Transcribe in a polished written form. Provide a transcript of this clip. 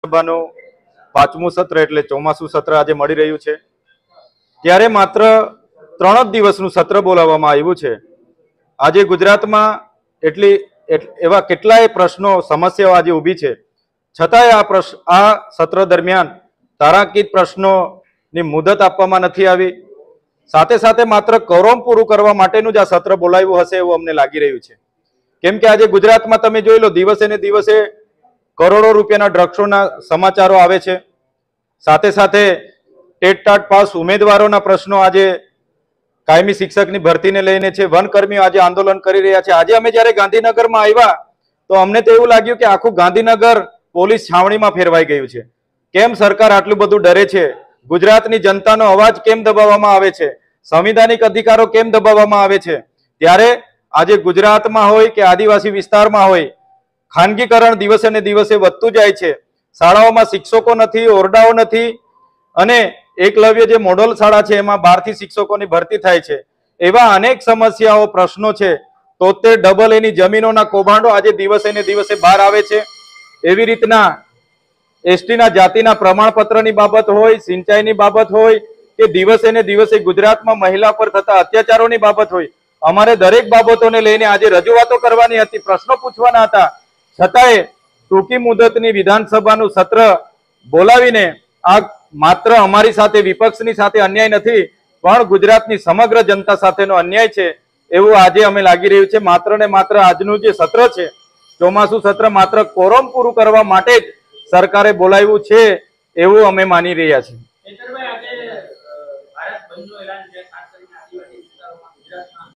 સભાનું 5મું સત્ર એટલે ચોમાસું સત્ર આજે મળી રહ્યું છે, ત્યારે માત્ર 3 જ દિવસનું સત્ર બોલાવવામાં આવ્યું છે। આજે ગુજરાતમાં એવા કેટલાય પ્રશ્નો સમસ્યાઓ આજે ઊભી છે, છતાંય આ સત્ર દરમિયાન તારાંકિત પ્રશ્નોની મુદત આપવામાં નથી આવી। સાથે સાથે માત્ર કોરમ પૂરું કરવા માટેનું જ આ સત્ર બોલાવ્યું હશે એવું અમને લાગી રહ્યું છે, કેમ કે આજે ગુજરાતમાં તમે જોઈ લો, દિવસે ને દિવસે કરોડો રૂપિયાના ડ્રગ્સોના સમાચારો આવે છે। સાથે સાથે ટેટ ટાટ પાસ ઉમેદવારોના પ્રશ્નો આજે કાયમી શિક્ષકની ભરતીને લઈને છે, વનકર્મીઓ આજે આંદોલન કરી રહ્યા છે। આજે અમે જ્યારે ગાંધીનગરમાં આવ્યા તો અમને તો એવું લાગ્યું કે આખું ગાંધીનગર પોલીસ છાવણીમાં ફેરવાઈ ગયું છે। કેમ સરકાર આટલું બધું ડરે છે? ગુજરાતની જનતાનો અવાજ કેમ દબાવવામાં આવે છે? સંવિધાનિક અધિકારો કેમ દબાવવામાં આવે છે? ત્યારે આજે ગુજરાતમાં હોય કે આદિવાસી વિસ્તારમાં હોય, ખાનગીકરણ દિવસે ને દિવસે વધતું જાય છે। શાળાઓમાં શિક્ષકો નથી, ઓરડાઓ નથી, અને એકલવ્ય જે મોડલ શાળા છે એમાં 12 થી શિક્ષકોની ભરતી થાય છે। એવા અનેક સમસ્યાઓ, પ્રશ્નો છે, તો તે ડબલ એની જમીનોના કૌભાંડો આજે દિવસે ને દિવસે બહાર આવે છે। એવી રીતના એસટીના જાતિના પ્રમાણપત્રની બાબત હોય, સિંચાઈની બાબત હોય, કે દિવસે ને દિવસે ગુજરાતમાં મહિલા પર થતા અત્યાચારોની બાબત હોય, અમારે દરેક બાબતોને લઈને આજે રજૂઆતો કરવાની હતી, પ્રશ્નો પૂછવાના હતા, છતાંય ટૂંકી મુદતની વિધાનસભાનું સત્ર બોલાવીને આ માત્ર અમારી સાથે, વિપક્ષની સાથે અન્યાય નથી, પણ ગુજરાતની સમગ્ર જનતા સાથેનો અન્યાય છે એવું આજે અમે લાગી રહ્યું છે। માત્ર ને માત્ર આજનું જે સત્ર છે, ચોમાસું સત્ર, માત્ર કોરમ પૂરું કરવા માટે જ સરકારે બોલાવ્યું છે એવું અમે માની રહ્યા છીએ।